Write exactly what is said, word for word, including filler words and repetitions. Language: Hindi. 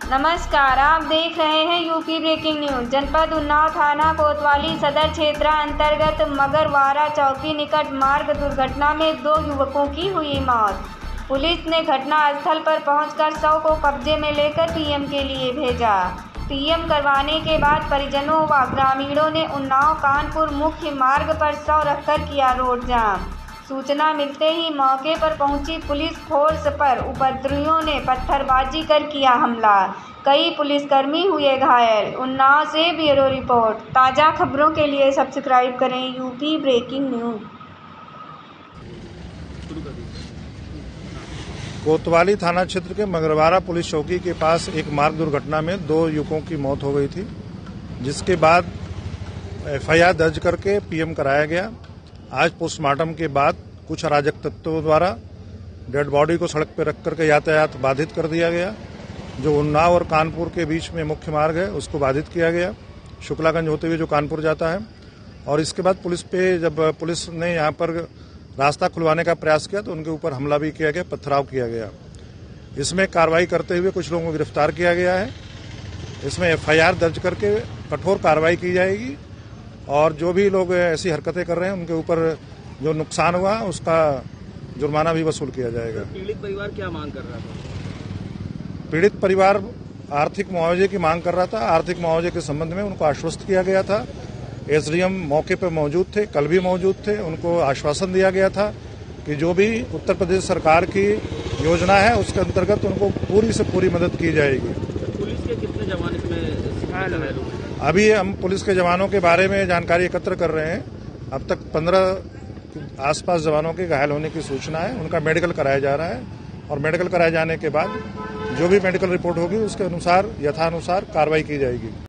नमस्कार, आप देख रहे हैं यूपी ब्रेकिंग न्यूज। जनपद उन्नाव थाना कोतवाली सदर क्षेत्र अंतर्गत मगरवाड़ा चौकी निकट मार्ग दुर्घटना में दो युवकों की हुई मौत। पुलिस ने घटना स्थल पर पहुंचकर शव को कब्जे में लेकर पीएम के लिए भेजा। पीएम करवाने के बाद परिजनों व ग्रामीणों ने उन्नाव कानपुर मुख्य मार्ग पर शव रखकर किया रोड जाम। सूचना मिलते ही मौके पर पहुंची पुलिस फोर्स पर उपद्रवियों ने पत्थरबाजी कर किया हमला। कई पुलिसकर्मी हुए घायल। उन्नाव से ब्यूरो रिपोर्ट। ताज़ा खबरों के लिए सब्सक्राइब करें यूपी ब्रेकिंग न्यूज। कोतवाली थाना क्षेत्र के मगरवाड़ा पुलिस चौकी के पास एक मार्ग दुर्घटना में दो युवकों की मौत हो गई थी, जिसके बाद एफ आई आर दर्ज करके पीएम कराया गया। आज पोस्टमार्टम के बाद कुछ अराजक तत्वों द्वारा डेड बॉडी को सड़क पर रख करके यातायात बाधित कर दिया गया। जो उन्नाव और कानपुर के बीच में मुख्य मार्ग है उसको बाधित किया गया, शुक्लागंज होते हुए जो कानपुर जाता है। और इसके बाद पुलिस पे जब पुलिस ने यहाँ पर रास्ता खुलवाने का प्रयास किया तो उनके ऊपर हमला भी किया गया, पथराव किया गया। इसमें कार्रवाई करते हुए कुछ लोगों को गिरफ्तार किया गया है। इसमें एफ आई आर दर्ज करके कठोर कार्रवाई की जाएगी और जो भी लोग ऐसी हरकतें कर रहे हैं उनके ऊपर जो नुकसान हुआ उसका जुर्माना भी वसूल किया जाएगा। पीड़ित परिवार क्या मांग कर रहा था? पीड़ित परिवार आर्थिक मुआवजे की मांग कर रहा था। आर्थिक मुआवजे के संबंध में उनको आश्वस्त किया गया था। एस डी एम मौके पर मौजूद थे, कल भी मौजूद थे। उनको आश्वासन दिया गया था कि जो भी उत्तर प्रदेश सरकार की योजना है उसके अंतर्गत उनको पूरी से पूरी मदद की जाएगी। पुलिस के कितने जवान इसमें? अभी हम पुलिस के जवानों के बारे में जानकारी एकत्र कर रहे हैं। अब तक पंद्रह आसपास जवानों के घायल होने की सूचना है। उनका मेडिकल कराया जा रहा है और मेडिकल कराए जाने के बाद जो भी मेडिकल रिपोर्ट होगी उसके अनुसार यथानुसार कार्रवाई की जाएगी।